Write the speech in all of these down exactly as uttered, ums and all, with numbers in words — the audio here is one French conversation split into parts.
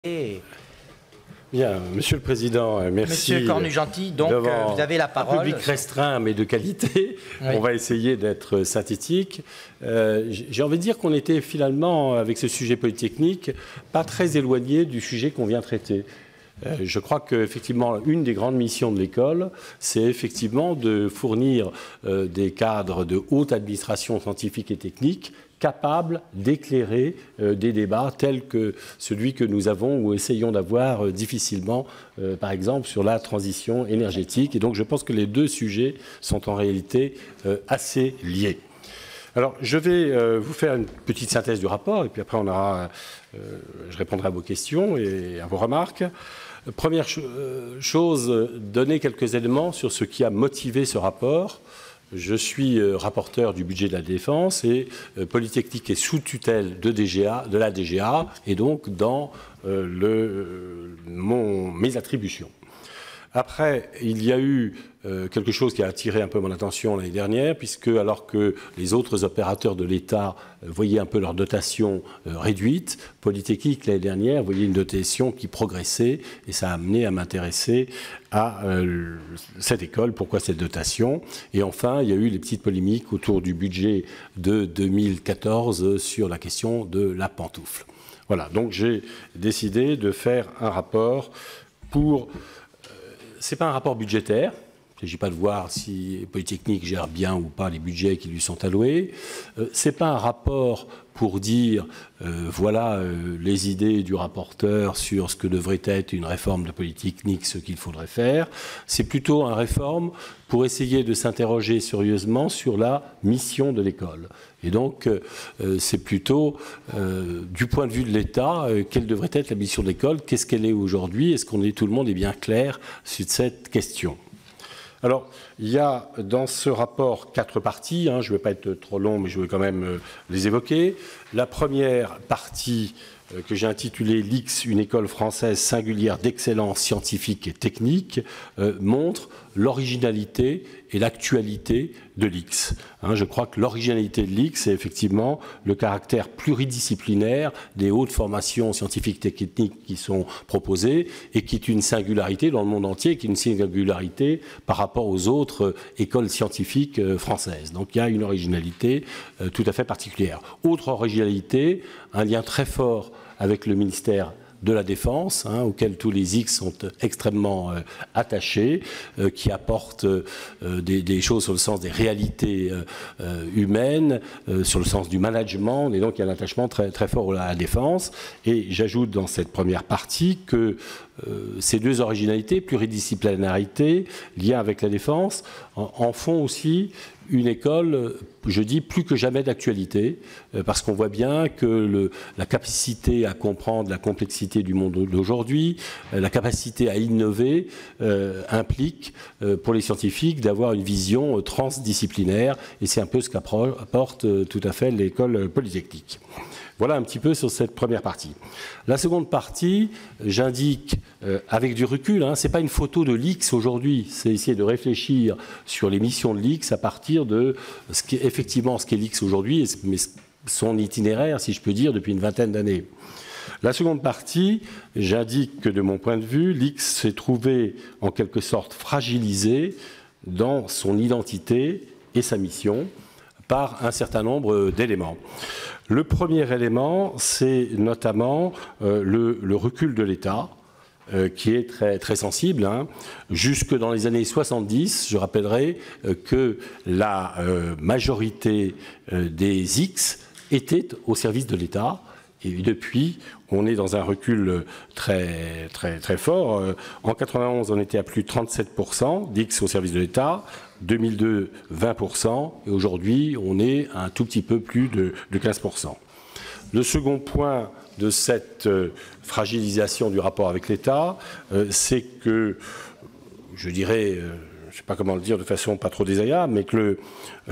Et Bien, Monsieur le Président, merci. Monsieur Cornu-Gentil, donc devant vous avez la parole. Un public restreint mais de qualité. Oui. On va essayer d'être synthétique. Euh, J'ai envie de dire qu'on était finalement, avec ce sujet polytechnique, pas très éloigné du sujet qu'on vient traiter. Euh, je crois qu'effectivement, une des grandes missions de l'école, c'est effectivement de fournir euh, des cadres de haute administration scientifique et technique capables d'éclairer euh, des débats tels que celui que nous avons ou essayons d'avoir euh, difficilement, euh, par exemple, sur la transition énergétique. Et donc, je pense que les deux sujets sont en réalité euh, assez liés. Alors, je vais euh, vous faire une petite synthèse du rapport, et puis après, on aura, euh, je répondrai à vos questions et à vos remarques. Première ch euh, chose, donner quelques éléments sur ce qui a motivé ce rapport. Je suis euh, rapporteur du budget de la Défense et euh, Polytechnique est sous tutelle de, D G A, de la D G A et donc dans euh, le, euh, mon, mes attributions. Après, il y a eu euh, quelque chose qui a attiré un peu mon attention l'année dernière, puisque alors que les autres opérateurs de l'État euh, voyaient un peu leur dotation euh, réduite, Polytechnique l'année dernière voyait une dotation qui progressait, et ça a amené à m'intéresser à euh, cette école, pourquoi cette dotation. Et enfin, il y a eu les petites polémiques autour du budget de deux mille quatorze sur la question de la pantoufle. Voilà, donc j'ai décidé de faire un rapport pour... Ce n'est pas un rapport budgétaire. Il ne s'agit pas de voir si Polytechnique gère bien ou pas les budgets qui lui sont alloués. Euh, ce n'est pas un rapport pour dire euh, voilà euh, les idées du rapporteur sur ce que devrait être une réforme de Polytechnique, ce qu'il faudrait faire. C'est plutôt un réforme pour essayer de s'interroger sérieusement sur la mission de l'école. Et donc, euh, c'est plutôt, euh, du point de vue de l'État, euh, quelle devrait être la mission de l'école, qu'est-ce qu'elle est aujourd'hui, est-ce qu'on est, tout le monde est bien clair sur cette question. Alors, il y a dans ce rapport quatre parties, hein, je ne vais pas être trop long, mais je vais quand même euh, les évoquer. La première partie euh, que j'ai intitulée « L'I X, une école française singulière d'excellence scientifique et technique euh, » montre l'originalité et l'actualité de l'I X. Hein, je crois que l'originalité de l'I X, c'est effectivement le caractère pluridisciplinaire des hautes formations scientifiques et techniques qui sont proposées et qui est une singularité dans le monde entier, qui est une singularité par rapport aux autres euh, écoles scientifiques euh, françaises. Donc il y a une originalité euh, tout à fait particulière. Autre originalité, un lien très fort avec le ministère de la Défense, hein, auquel tous les X sont extrêmement euh, attachés, euh, qui apportent euh, des, des choses sur le sens des réalités euh, euh, humaines, euh, sur le sens du management, et donc il y a un attachement très, très fort à la Défense. Et j'ajoute dans cette première partie que euh, ces deux originalités, pluridisciplinarité, lien avec la Défense, en, en font aussi une école, je dis, plus que jamais d'actualité, parce qu'on voit bien que le, la capacité à comprendre la complexité du monde d'aujourd'hui, la capacité à innover euh, implique euh, pour les scientifiques d'avoir une vision euh, transdisciplinaire, et c'est un peu ce qu'apporte euh, tout à fait l'école polytechnique. Voilà un petit peu sur cette première partie. La seconde partie, j'indique euh, avec du recul, hein, ce n'est pas une photo de l'I X aujourd'hui, c'est essayer de réfléchir sur les missions de l'I X à partir de ce qui est effectivement ce qu'est l'I X aujourd'hui, mais son itinéraire, si je peux dire, depuis une vingtaine d'années. La seconde partie, j'indique que de mon point de vue, l'I X s'est trouvé en quelque sorte fragilisé dans son identité et sa mission par un certain nombre d'éléments. Le premier élément, c'est notamment euh, le, le recul de l'État, euh, qui est très, très sensible. Hein. Jusque dans les années soixante-dix, je rappellerai euh, que la euh, majorité euh, des X était au service de l'État. Et depuis, on est dans un recul très, très, très fort. En mille neuf cent quatre-vingt-onze, on était à plus de trente-sept pour cent d'I X au service de l'État. deux mille deux, vingt pour cent. Et aujourd'hui, on est à un tout petit peu plus de, de quinze pour cent. Le second point de cette euh, fragilisation du rapport avec l'État, euh, c'est que, je dirais, euh, je ne sais pas comment le dire de façon pas trop désagréable, mais que le,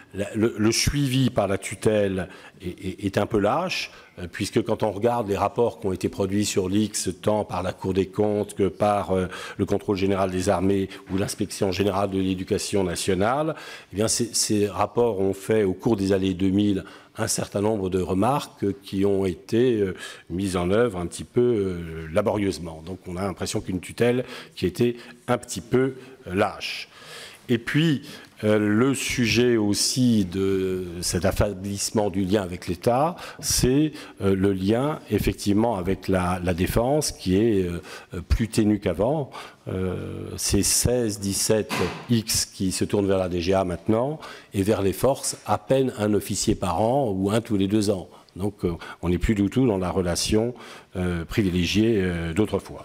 le, le suivi par la tutelle est, est, est un peu lâche, puisque quand on regarde les rapports qui ont été produits sur l'I X, tant par la Cour des comptes que par euh, le contrôle général des armées ou l'inspection générale de l'éducation nationale, eh bien ces, ces rapports ont fait au cours des années deux mille un certain nombre de remarques qui ont été euh, mises en œuvre un petit peu euh, laborieusement. Donc on a l'impression qu'une tutelle qui était un petit peu euh, lâche. Et puis, euh, le sujet aussi de cet affaiblissement du lien avec l'État, c'est euh, le lien effectivement avec la, la défense qui est euh, plus ténu qu'avant. Euh, c'est seize dix-sept X qui se tournent vers la D G A maintenant et vers les forces à peine un officier par an ou un tous les deux ans. Donc euh, on n'est plus du tout dans la relation euh, privilégiée euh, d'autrefois.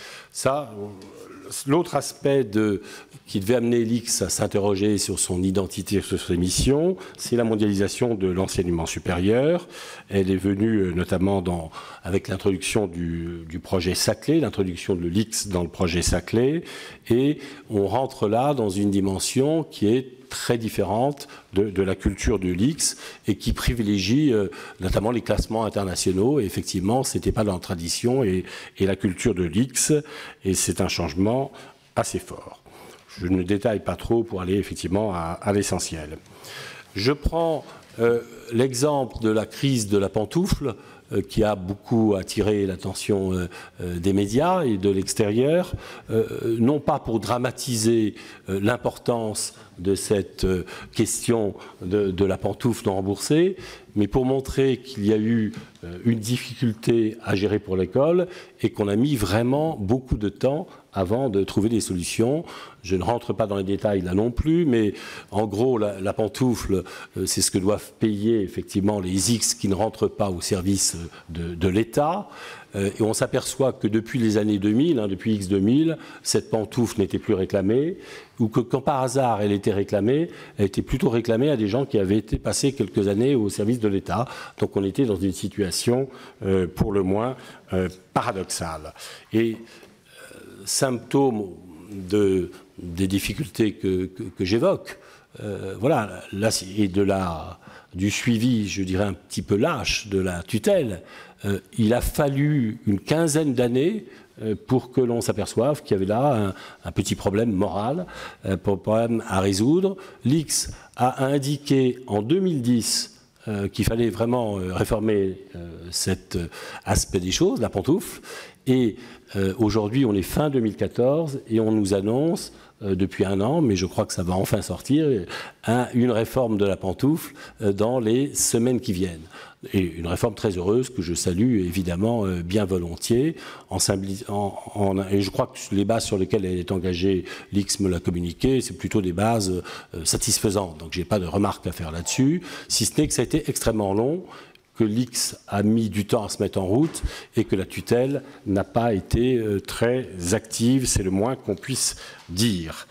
Ça, l'autre aspect de, qui devait amener l'I X à s'interroger sur son identité, sur ses missions, c'est la mondialisation de l'enseignement supérieur. Elle est venue notamment dans, avec l'introduction du, du projet Saclay, l'introduction de l'I X dans le projet Saclay, et on rentre là dans une dimension qui est très différente de, de la culture de l'I X et qui privilégie euh, notamment les classements internationaux. Et effectivement, ce n'était pas dans la tradition et, et la culture de l'I X, et c'est un changement assez fort. Je ne détaille pas trop pour aller effectivement à, à l'essentiel. Je prends euh, l'exemple de la crise de la pantoufle, euh, qui a beaucoup attiré l'attention euh, euh, des médias et de l'extérieur, euh, non pas pour dramatiser euh, l'importance de cette euh, question de, de la pantoufle non remboursée, mais pour montrer qu'il y a eu euh, une difficulté à gérer pour l'école et qu'on a mis vraiment beaucoup de temps avant de trouver des solutions. Je ne rentre pas dans les détails là non plus, mais en gros, la, la pantoufle, euh, c'est ce que doivent payer effectivement les X qui ne rentrent pas au service de, de l'État. Euh, et on s'aperçoit que depuis les années deux mille, hein, depuis X deux mille, cette pantoufle n'était plus réclamée, ou que quand par hasard elle était réclamée, elle était plutôt réclamée à des gens qui avaient été passés quelques années au service de l'État. Donc on était dans une situation euh, pour le moins euh, paradoxale. Et euh, symptôme de, des difficultés que, que, que j'évoque, euh, voilà, là, et de la, du suivi, je dirais un petit peu lâche, de la tutelle, euh, il a fallu une quinzaine d'années pour que l'on s'aperçoive qu'il y avait là un, un petit problème moral, un problème à résoudre. L'I X a indiqué en deux mille dix euh, qu'il fallait vraiment euh, réformer euh, cet aspect des choses, la pantoufle, et euh, aujourd'hui on est fin deux mille quatorze et on nous annonce euh, depuis un an, mais je crois que ça va enfin sortir, un, une réforme de la pantoufle euh, dans les semaines qui viennent. Et une réforme très heureuse que je salue évidemment euh, bien volontiers. En, en, en, et je crois que les bases sur lesquelles elle est engagée, l'I X me l'a communiqué, c'est plutôt des bases euh, satisfaisantes. Donc je n'ai pas de remarques à faire là-dessus, si ce n'est que ça a été extrêmement long, que l'I X a mis du temps à se mettre en route et que la tutelle n'a pas été euh, très active, c'est le moins qu'on puisse dire.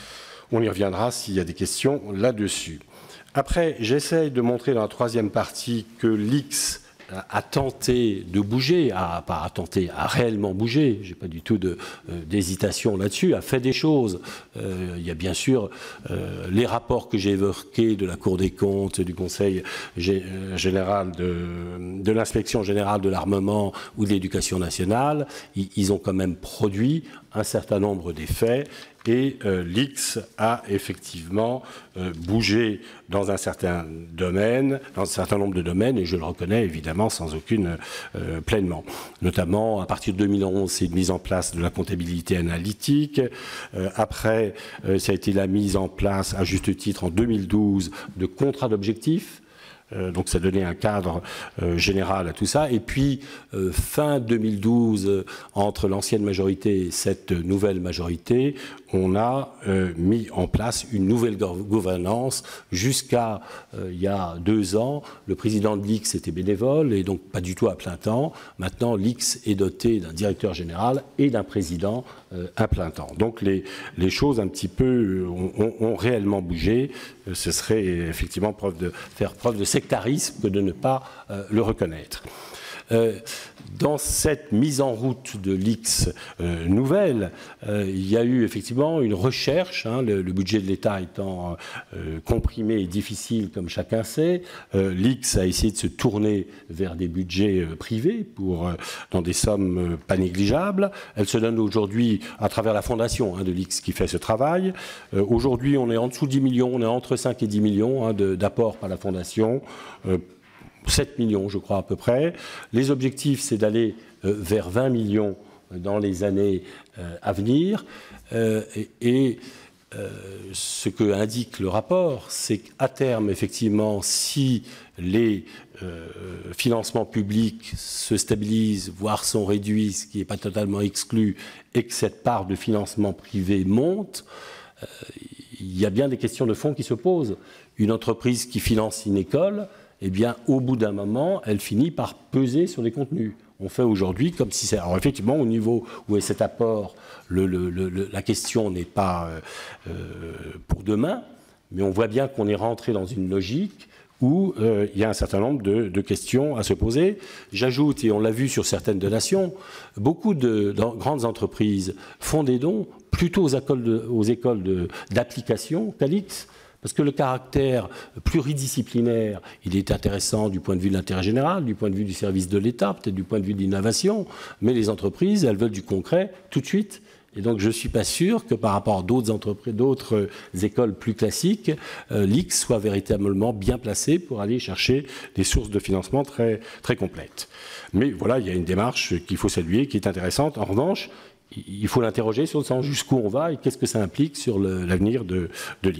On y reviendra s'il y a des questions là-dessus. Après, j'essaye de montrer dans la troisième partie que l'I X a tenté de bouger, a, pas à tenter, a réellement bougé, je n'ai pas du tout de, euh, d'hésitation là-dessus, a fait des choses. Euh, il y a bien sûr euh, les rapports que j'ai évoqués de la Cour des comptes, du Conseil général de, de l'inspection générale de l'armement ou de l'éducation nationale. Ils, ils ont quand même produit un certain nombre d'effets. Et euh, l'I X a effectivement euh, bougé dans un certain domaine, dans un certain nombre de domaines, et je le reconnais évidemment sans aucune euh, pleinement. Notamment, à partir de deux mille onze, c'est une mise en place de la comptabilité analytique. Euh, après, euh, ça a été la mise en place, à juste titre, en deux mille douze, de contrats d'objectifs. Euh, donc ça donnait un cadre euh, général à tout ça. Et puis, euh, fin deux mille douze, euh, entre l'ancienne majorité et cette nouvelle majorité, on a euh, mis en place une nouvelle gouvernance. Jusqu'à euh, il y a deux ans, le président de l'I X était bénévole et donc pas du tout à plein temps. Maintenant, l'I X est doté d'un directeur général et d'un président euh, à plein temps. Donc les, les choses un petit peu ont, ont, ont réellement bougé. Euh, ce serait effectivement preuve de, faire preuve de sectarisme que de ne pas euh, le reconnaître. Euh, dans cette mise en route de l'I X euh, nouvelle, euh, il y a eu effectivement une recherche, hein, le, le budget de l'État étant euh, comprimé et difficile, comme chacun sait. Euh, L'I X a essayé de se tourner vers des budgets euh, privés pour, euh, dans des sommes euh, pas négligeables. Elle se donne aujourd'hui à travers la fondation hein, de l'I X qui fait ce travail. Euh, aujourd'hui, on est en dessous de dix millions, on est entre cinq et dix millions hein, d'apports par la fondation. Euh, sept millions, je crois, à peu près. Les objectifs, c'est d'aller euh, vers vingt millions dans les années euh, à venir. Euh, et et euh, ce que indique le rapport, c'est qu'à terme, effectivement, si les euh, financements publics se stabilisent, voire sont réduits, ce qui n'est pas totalement exclu, et que cette part de financement privé monte, euh, il y a bien des questions de fond qui se posent. Une entreprise qui finance une école, eh bien, au bout d'un moment, elle finit par peser sur les contenus. On fait aujourd'hui comme si c'est... Alors, effectivement, au niveau où est cet apport, le, le, le, la question n'est pas euh, pour demain, mais on voit bien qu'on est rentré dans une logique où euh, il y a un certain nombre de, de questions à se poser. J'ajoute, et on l'a vu sur certaines donations, beaucoup de, de grandes entreprises font des dons plutôt aux écoles de, aux écoles d'application qu'à l'I X. Parce que le caractère pluridisciplinaire, il est intéressant du point de vue de l'intérêt général, du point de vue du service de l'État, peut-être du point de vue de l'innovation, mais les entreprises, elles veulent du concret tout de suite. Et donc, je ne suis pas sûr que par rapport à d'autres entreprises, d'autres écoles plus classiques, euh, l'I X soit véritablement bien placé pour aller chercher des sources de financement très, très complètes. Mais voilà, il y a une démarche qu'il faut saluer, qui est intéressante. En revanche, il faut l'interroger sur le sens jusqu'où on va et qu'est-ce que ça implique sur l'avenir de, de l'I X.